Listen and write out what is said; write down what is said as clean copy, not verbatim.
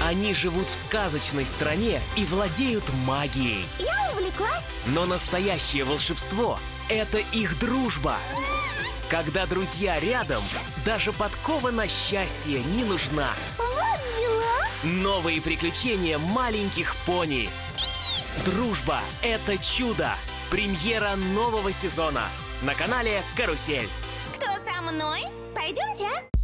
Они живут в сказочной стране и владеют магией. Я увлеклась. Но настоящее волшебство — это их дружба. Когда друзья рядом, даже подкова на счастье не нужна. Вот дела. Новые приключения маленьких пони. Дружба — это чудо. Премьера нового сезона на канале «Карусель». Кто со мной? Пойдемте.